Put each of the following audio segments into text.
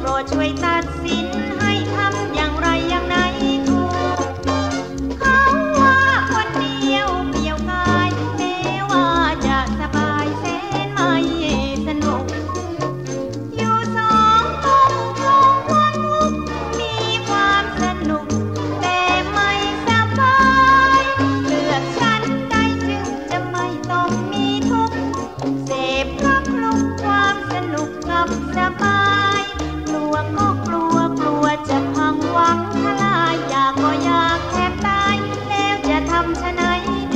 โปรดช่วยตัดสินให้ทำอย่างไรอย่างไหนถูกเขาว่าคนเดียวเปลี่ยวกายแม้ว่าจะสบายแสนไม่สนุกอยู่สองต้นคงวันทุกมีความสนุกแต่ไม่สบายเลือกฉันได้จึงจะไม่ต้องมีทุกข์เสพเพราะคลุกความสนุกกับสบายกลัวก็กลัวกลัวจะพังหวังทลายอยากก็อยากแทบตายแล้วจะทำไฉนดี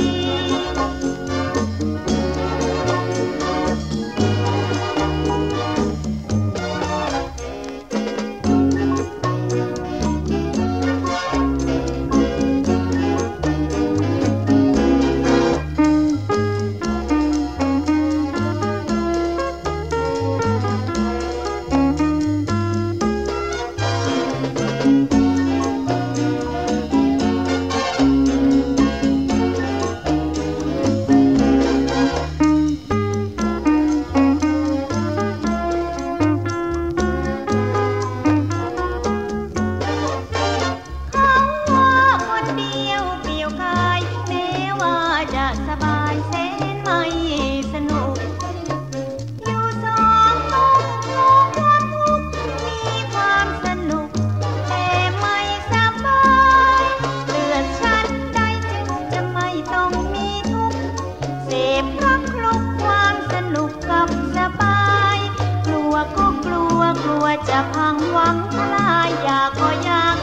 เขาว่าคนเดียวเปลี่ยวกายแม้ว่าจะสบายแสนไม่สนุกอยู่สองต้นโลกความทุกข์มีความสนุกแต่ไม่สบายเลือกฉันได้จึงจะไม่ต้องมีทุกข์เสพเพราะคลุกความสนุกกับสบายกลัวก็กลัวกลัวจะพังหวังทลายอยากก็อยาก